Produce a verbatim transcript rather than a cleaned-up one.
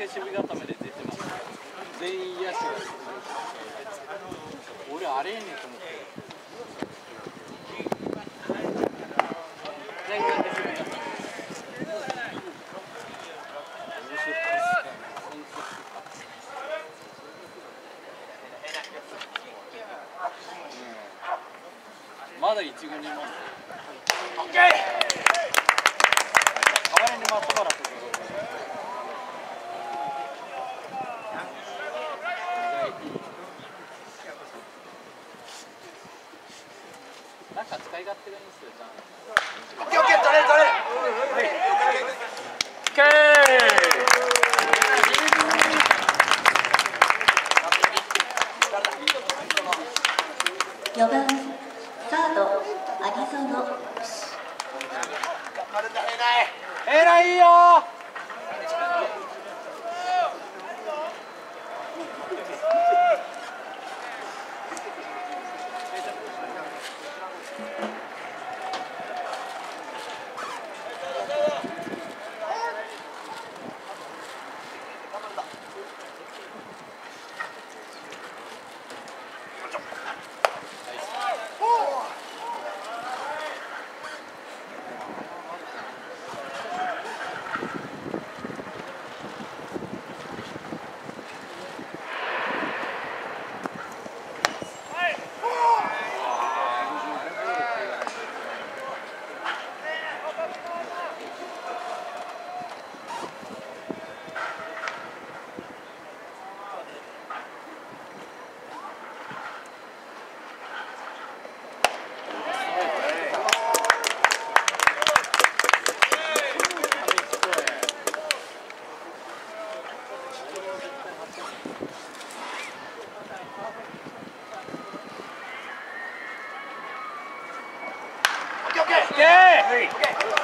守備固めで出てます。全員野手が俺あれやねんと思って前回で守備固めまだ一軍にいます。オッケー。代わりに松原君。なんか使い勝手がいいんですよ。オッケーオッケー、取れ取れ。オッケー。よばんサードアリゾノ。 えらいよ。オッケー。